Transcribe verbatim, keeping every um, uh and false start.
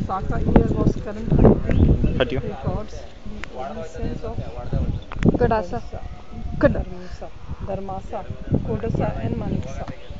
Saka year was currently हटियो records the existence of Kadasa. Kodasa, Kad. Dharmasa, Dharmasa, Kodasa and Maniksa.